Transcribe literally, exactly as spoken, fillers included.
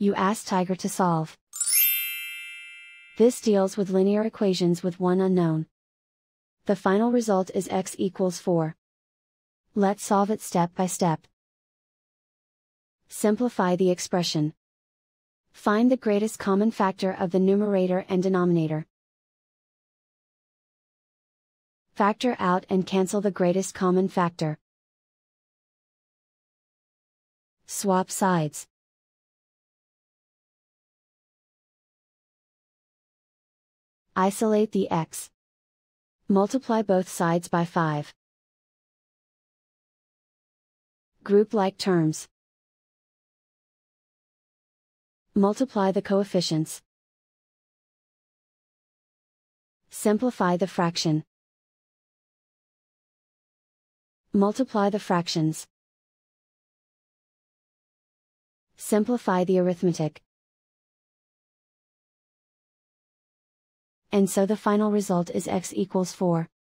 You ask Tiger to solve. This deals with linear equations with one unknown. The final result is x equals four. Let's solve it step by step. Simplify the expression. Find the greatest common factor of the numerator and denominator. Factor out and cancel the greatest common factor. Swap sides. Isolate the x. Multiply both sides by five. Group like terms. Multiply the coefficients. Simplify the fraction. Multiply the fractions. Simplify the arithmetic. And so the final result is x equals four.